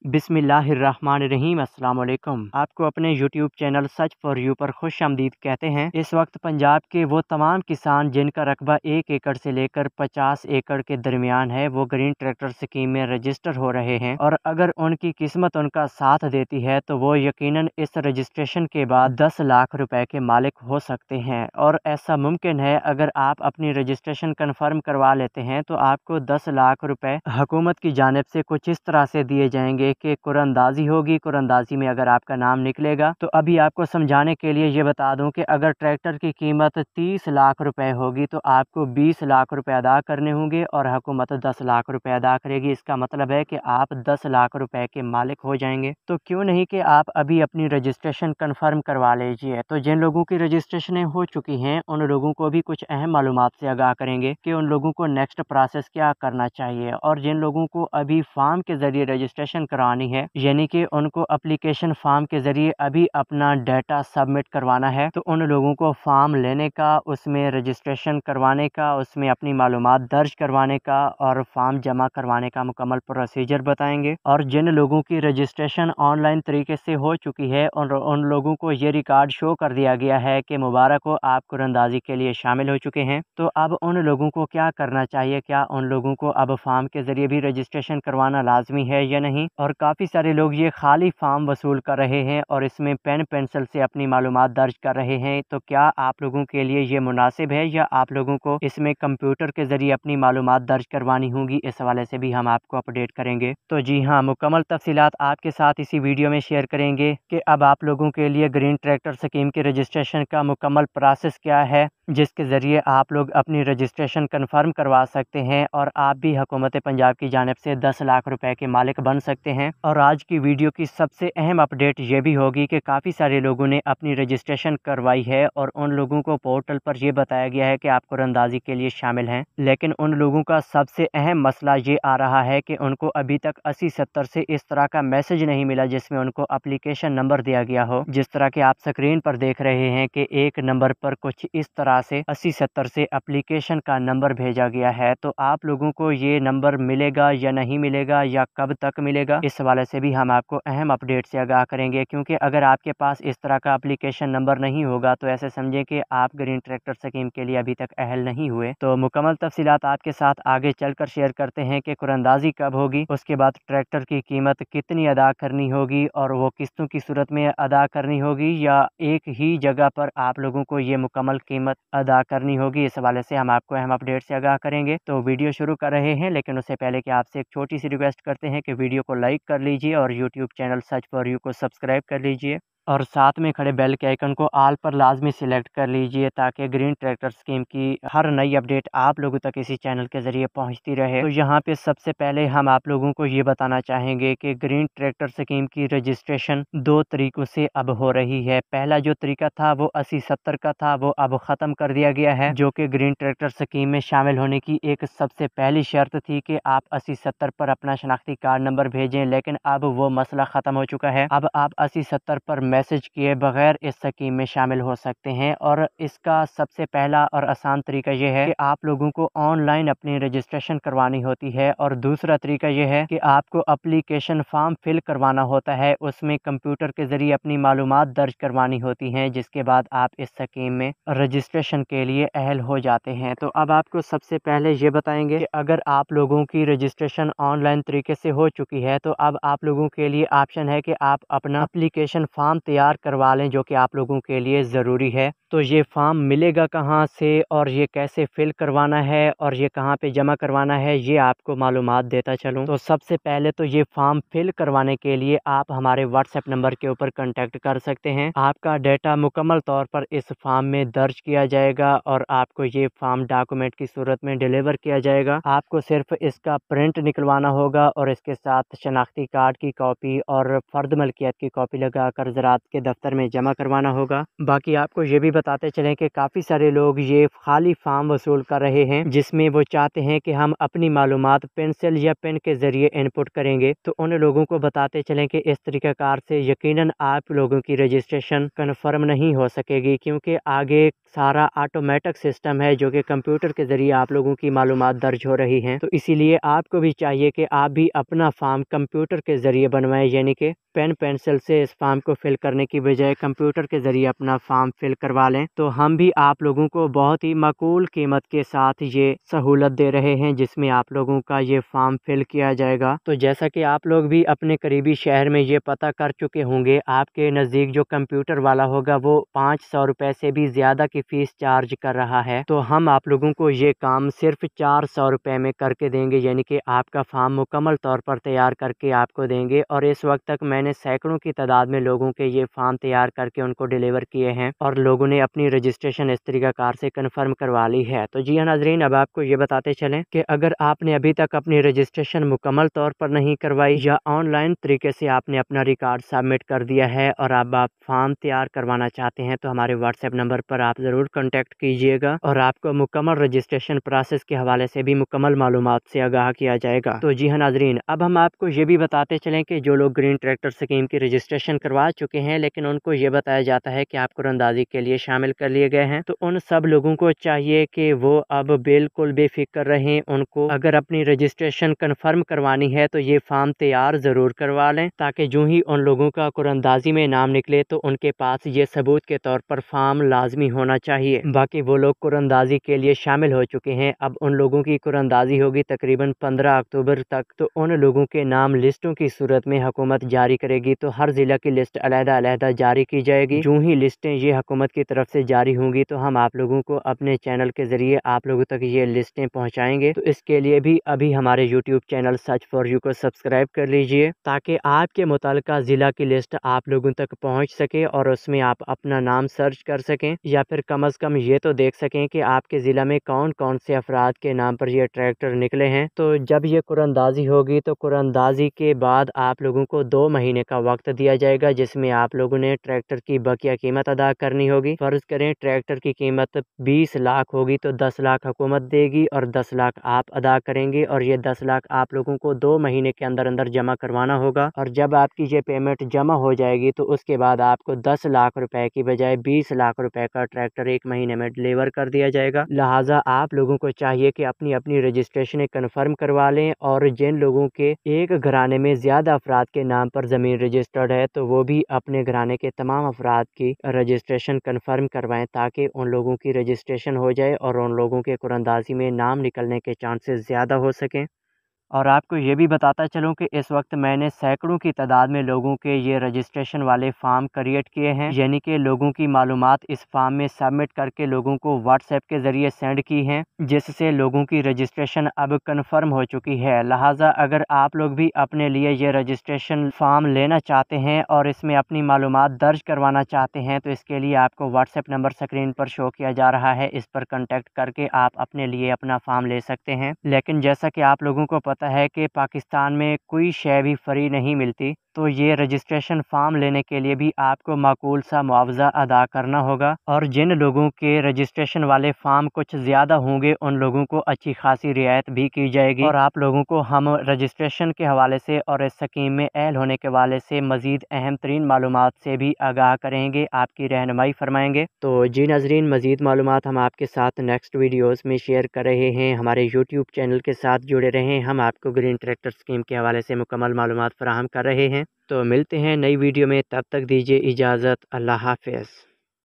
बिस्मिल्लाहिर्रहमानिर्रहीम। अस्सलाम वालेकुम। आपको अपने YouTube channel such for you पर खुश आमदीद कहते हैं। इस वक्त पंजाब के वो तमाम किसान जिनका रकबा 1 एकड़ से लेकर 50 एकड़ के दरमियान है, वो ग्रीन ट्रैक्टर स्कीम में रजिस्टर हो रहे हैं। और अगर उनकी किस्मत उनका साथ देती है तो वो यकीनन इस रजिस्ट्रेशन के बाद 10 लाख रुपए के मालिक हो सकते हैं। और ऐसा मुमकिन है, अगर आप अपनी रजिस्ट्रेशन कन्फर्म करवा लेते हैं तो आपको 10 लाख रुपए हुकूमत की जानिब से कुछ इस तरह से दिए जाएंगे कि कुरानंदाजी होगी। कुरानंदाजी में अगर आपका नाम निकलेगा तो अभी आपको समझाने के लिए ये बता दूं कि अगर ट्रैक्टर की कीमत 30 लाख रुपए होगी तो आपको 20 लाख रुपए अदा करने होंगे और हुकूमत 10 लाख रुपए अदा करेगी। इसका मतलब है कि आप 10 लाख रुपए के मालिक हो जाएंगे। तो क्यों नहीं कि आप अभी अपनी रजिस्ट्रेशन कन्फर्म करवा लीजिए। तो जिन लोगों की रजिस्ट्रेशनें हो चुकी हैं उन लोगों को भी कुछ अहम मालूमात से आगाह करेंगे कि उन लोगों को नेक्स्ट प्रोसेस क्या करना चाहिए। और जिन लोगों को अभी फॉर्म के जरिए रजिस्ट्रेशन करानी है, यानी कि उनको एप्लीकेशन फॉर्म के जरिए अभी अपना डाटा सबमिट करवाना है, तो उन लोगों को फॉर्म लेने का, उसमें रजिस्ट्रेशन करवाने का, उसमें अपनी मालूमात दर्ज करवाने का और फॉर्म जमा करवाने का मुकम्मल प्रोसीजर बताएंगे। और जिन लोगों की रजिस्ट्रेशन ऑनलाइन तरीके से हो चुकी है और उन लोगों को ये रिकॉर्ड शो कर दिया गया है कि मुबारक हो, आप कुरानंदाजी के लिए शामिल हो चुके हैं। तो अब उन लोगों को क्या करना चाहिए, क्या उन लोगों को अब फॉर्म के जरिए भी रजिस्ट्रेशन करवाना लाजमी है या नहीं। और काफ़ी सारे लोग ये खाली फॉर्म वसूल कर रहे हैं और इसमें पेन पेंसिल से अपनी मालूमात दर्ज कर रहे हैं। तो क्या आप लोगों के लिए ये मुनासिब है या आप लोगों को इसमें कंप्यूटर के जरिए अपनी मालूमात दर्ज करवानी होगी, इस हवाले से भी हम आपको अपडेट करेंगे। तो जी हाँ, मुकम्मल तफसीलात आपके साथ इसी वीडियो में शेयर करेंगे कि अब आप लोगों के लिए ग्रीन ट्रैक्टर स्कीम के रजिस्ट्रेशन का मुकम्मल प्रोसेस क्या है, जिसके ज़रिए आप लोग अपनी रजिस्ट्रेशन कन्फर्म करवा सकते हैं और आप भी हुकूमत पंजाब की जानिब से 10 लाख रुपए के मालिक बन सकते हैं। और आज की वीडियो की सबसे अहम अपडेट ये भी होगी कि काफ़ी सारे लोगों ने अपनी रजिस्ट्रेशन करवाई है और उन लोगों को पोर्टल पर यह बताया गया है कि आप कुरानंदाजी के लिए शामिल हैं, लेकिन उन लोगों का सबसे अहम मसला ये आ रहा है कि उनको अभी तक 80-70 से इस तरह का मैसेज नहीं मिला जिसमें उनको एप्लीकेशन नंबर दिया गया हो। जिस तरह के आप स्क्रीन पर देख रहे हैं कि एक नंबर पर कुछ इस तरह से 80-70 से एप्लीकेशन का नंबर भेजा गया है। तो आप लोगों को ये नंबर मिलेगा या नहीं मिलेगा या कब तक मिलेगा, इस हवाले से भी हम आपको अहम अपडेट से आगाह करेंगे। क्योंकि अगर आपके पास इस तरह का एप्लीकेशन नंबर नहीं होगा तो ऐसे समझें कि आप ग्रीन ट्रैक्टर स्कीम के लिए अभी तक अहल नहीं हुए। तो मुकम्मल तफसीलात आपके साथ आगे चलकर शेयर करते हैं कि कुरानंदाजी कब होगी, उसके बाद ट्रैक्टर की कीमत कितनी अदा करनी होगी और वो किस्तों की सूरत में अदा करनी होगी या एक ही जगह पर आप लोगों को ये मुकम्मल कीमत अदा करनी होगी। इस हवाले से हम आपको अहम अपडेट से आगाह करेंगे। तो वीडियो शुरू कर रहे हैं, लेकिन उससे पहले कि आपसे एक छोटी सी रिक्वेस्ट करते हैं कि वीडियो को लाइक कर लीजिए और YouTube channel such for you को सब्सक्राइब कर लीजिए और साथ में खड़े बेल के आइकन को ऑल पर लाजमी सिलेक्ट कर लीजिए ताकि ग्रीन ट्रैक्टर स्कीम की हर नई अपडेट आप लोगों तक इसी चैनल के जरिए पहुंचती रहे। तो यहाँ पे सबसे पहले हम आप लोगों को ये बताना चाहेंगे कि ग्रीन ट्रैक्टर स्कीम की रजिस्ट्रेशन 2 तरीकों से अब हो रही है। पहला जो तरीका था वो 80-70 का था, वो अब ख़त्म कर दिया गया है, जो कि ग्रीन ट्रैक्टर स्कीम में शामिल होने की एक सबसे पहली शर्त थी कि आप 80-70 पर अपना शनाख्ती कार्ड नंबर भेजें। लेकिन अब वो मसला ख़त्म हो चुका है। अब आप 80-70 पर मैसेज किए बगैर इस स्कीम में शामिल हो सकते हैं। और इसका सबसे पहला और आसान तरीका यह है कि आप लोगों को ऑनलाइन अपनी रजिस्ट्रेशन करवानी होती है और दूसरा तरीका यह है कि आपको एप्लीकेशन फॉर्म फिल करवाना होता है, उसमें कंप्यूटर के जरिए अपनी मालूमात दर्ज करवानी होती हैं, जिसके बाद आप इस स्कीम में रजिस्ट्रेशन के लिए अहल हो जाते हैं। तो अब आपको सबसे पहले ये बताएंगे कि अगर आप लोगों की रजिस्ट्रेशन ऑनलाइन तरीके से हो चुकी है तो अब आप लोगों के लिए ऑप्शन है कि आप अपना एप्लीकेशन फॉर्म तैयार करवा लें, जो कि आप लोगों के लिए ज़रूरी है। तो ये फॉर्म मिलेगा कहाँ से और ये कैसे फिल करवाना है और ये कहाँ पे जमा करवाना है, ये आपको मालूमात देता चलूँ। तो सबसे पहले तो ये फॉर्म फिल करवाने के लिए आप हमारे व्हाट्सएप नंबर के ऊपर कांटेक्ट कर सकते हैं। आपका डाटा मुकम्मल तौर पर इस फॉर्म में दर्ज किया जाएगा और आपको ये फॉर्म डॉक्यूमेंट की सूरत में डिलीवर किया जाएगा। आपको सिर्फ इसका प्रिंट निकलवाना होगा और इसके साथ शनाख्ती कार्ड की कॉपी और फर्द मलकियत की कॉपी लगा कर ज़रा ज़राअत के दफ्तर में जमा करवाना होगा। बाकी आपको ये भी बताते चलें कि काफ़ी सारे लोग ये खाली फार्म वसूल कर रहे हैं, जिसमें वो चाहते हैं कि हम अपनी मालूमात पेंसिल या पेन के ज़रिए इनपुट करेंगे। तो उन लोगों को बताते चलें कि इस तरीक़ाकार से यकीनन आप लोगों की रजिस्ट्रेशन कन्फर्म नहीं हो सकेगी, क्योंकि आगे सारा ऑटोमेटिक सिस्टम है जो कि कंप्यूटर के ज़रिए आप लोगों की मालूमात दर्ज हो रही हैं। तो इसीलिए आपको भी चाहिए कि आप भी अपना फार्म कंप्यूटर के ज़रिए बनवाएं, यानी कि पेन पेंसिल से इस फार्म को फिल करने की बजाय कंप्यूटर के ज़रिए अपना फार्म फिल करवा लें। तो हम भी आप लोगों को बहुत ही माकूल कीमत के साथ ये सहूलत दे रहे हैं, जिसमें आप लोगों का ये फार्म फिल किया जाएगा। तो जैसा कि आप लोग भी अपने करीबी शहर में ये पता कर चुके होंगे, आपके नज़दीक जो कंप्यूटर वाला होगा वो 500 रुपये से भी ज़्यादा की फ़ीस चार्ज कर रहा है। तो हम आप लोगों को ये काम सिर्फ 400 रुपये में करके देंगे, यानी कि आपका फार्म मुकम्मल तौर पर तैयार करके आपको देंगे। और इस वक्त तक मैंने सैकड़ों की तादाद में लोगों के ये फार्म तैयार करके उनको डिलीवर किए हैं और लोगों ने अपनी रजिस्ट्रेशन इस तरीक़ाकार से कन्फर्म करवा ली है। तो जी हाँ नाज़रीन, अब आपको ये बताते चलें कि अगर आपने अभी तक अपनी रजिस्ट्रेशन मुकम्मल तौर पर नहीं करवाई या ऑनलाइन तरीके से आपने अपना रिकॉर्ड सबमिट कर दिया है और अब आप फार्म तैयार करवाना चाहते हैं, तो हमारे व्हाट्सएप नंबर पर आप ज़रूर कॉन्टैक्ट कीजिएगा और आपको मुकम्मल रजिस्ट्रेशन प्रोसेस के हवाले से भी मुकम्मल मालूमात से आगाह किया जाएगा। तो जी हाँ नाज़रीन, अब हम आपको ये भी बताते चलें कि जो लोग ग्रीन ट्रैक्टर स्कीम की रजिस्ट्रेशन करवा चुके हैं लेकिन उनको ये बताया जाता है कि आप कुरंदाजी के लिए शामिल कर लिए गए हैं, तो उन सब लोगों को चाहिए कि वो अब बिल्कुल बेफिक्र रहें। उनको अगर अपनी रजिस्ट्रेशन कन्फर्म करवानी है तो ये फार्म तैयार ज़रूर करवा लें, ताकि जो ही उन लोगों का कुरंदाजी में नाम निकले तो उनके पास ये सबूत के तौर पर फार्म लाजमी होना चाहिए। बाकी वो लोग कुरंदाजी के लिए शामिल हो चुके हैं, अब उन लोगों की कुरंदाजी होगी तकरीबन 15 अक्टूबर तक। तो उन लोगों के नाम लिस्टों की सूरत में हुकूमत जारी करेगी, तो हर ज़िला की लिस्ट अलहदा जारी की जाएगी। जो ही लिस्टें ये हुकूमत की तरफ से जारी होंगी तो हम आप लोगों को अपने चैनल के ज़रिए आप लोगों तक ये लिस्टें पहुँचाएँगे। तो इसके लिए भी अभी हमारे YouTube channel search for you को सब्सक्राइब कर लीजिए, ताकि आपके मुताल्लिका ज़िला की लिस्ट आप लोगों तक पहुँच सके और उसमें आप अपना नाम सर्च कर सकें, या फिर कम अज़ कम ये तो देख सकें कि आपके ज़िला में कौन कौन से अफराद के नाम पर ये ट्रैक्टर निकले हैं। तो जब ये कुरंदाजी होगी तो कुरंदाजी के बाद आप लोगों को 2 महीने का वक्त दिया जाएगा, जिसमें आप लोगों ने ट्रैक्टर की बकिया कीमत अदा करनी होगी। फ़र्ज़ करें ट्रैक्टर की कीमत 20 लाख होगी तो 10 लाख हुकूमत देगी और 10 लाख आप अदा करेंगे, और ये 10 लाख आप लोगों को 2 महीने के अंदर अंदर जमा करवाना होगा। और जब आपकी ये पेमेंट जमा हो जाएगी तो उसके बाद आपको 10 लाख रुपए की बजाय 20 लाख रुपए का ट्रैक्टर 1 महीने में डिलीवर कर दिया जाएगा। लिहाजा आप लोगों को चाहिए कि अपनी अपनी रजिस्ट्रेशन कन्फर्म करवा लें, और जिन लोगों के एक घराने में ज़्यादा अफराद के नाम पर ज़मीन रजिस्टर्ड है तो वो भी अपने घराने के तमाम अफराद की रजिस्ट्रेशन कन्फर्म करवाएं, ताकि उन लोगों की रजिस्ट्रेशन हो जाए और उन लोगों के कुरंदाजी में नाम निकलने के चांसेस ज़्यादा हो सकें। और आपको ये भी बताता चलूँ कि इस वक्त मैंने सैकड़ों की तादाद में लोगों के ये रजिस्ट्रेशन वाले फार्म क्रिएट किए हैं, यानी कि लोगों की मालूमात इस फार्म में सबमिट करके लोगों को व्हाट्सएप के ज़रिए सेंड की हैं, जिससे लोगों की रजिस्ट्रेशन अब कन्फर्म हो चुकी है। लिहाजा अगर आप लोग भी अपने लिए ये रजिस्ट्रेशन फार्म लेना चाहते हैं और इसमें अपनी मालूमात दर्ज करवाना चाहते हैं, तो इसके लिए आपको व्हाट्सएप नंबर स्क्रीन पर शो किया जा रहा है, इस पर कॉन्टैक्ट करके आप अपने लिए अपना फार्म ले सकते हैं। लेकिन जैसा कि आप लोगों को पता है कि पाकिस्तान में कोई शय भी फ्री नहीं मिलती, तो ये रजिस्ट्रेशन फार्म लेने के लिए भी आपको माकूल सा मुआवजा अदा करना होगा। और जिन लोगों के रजिस्ट्रेशन वाले फार्म कुछ ज़्यादा होंगे उन लोगों को अच्छी खासी रियायत भी की जाएगी, और आप लोगों को हम रजिस्ट्रेशन के हवाले से और इस स्कीम में अहल होने के हवाले से मज़ीद अहम तरीन मालूमात से भी आगाह करेंगे, आपकी रहनुमाई फरमाएंगे। तो जी नाज़रीन, मज़ीद मालूमात हम आपके साथ नेक्स्ट वीडियोज़ में शेयर कर रहे हैं। हमारे यूट्यूब चैनल के साथ जुड़े रहें, हम आपको ग्रीन ट्रैक्टर स्कीम के हवाले से मुकम्मल मालूमात फराहम कर रहे हैं। तो मिलते हैं नई वीडियो में, तब तक दीजिए इजाज़त। अल्लाह हाफ़िज़।